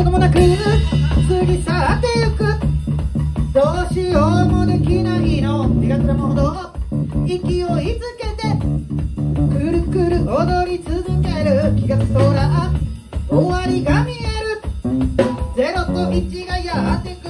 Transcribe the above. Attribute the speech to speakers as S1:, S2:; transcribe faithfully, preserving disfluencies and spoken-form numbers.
S1: こともなく過ぎ去ってゆく。どうしようもできないの気がつらむほど勢いつけてくるくる踊り続ける。気がつくとら終わりが見える。ゼロといちがやってくる。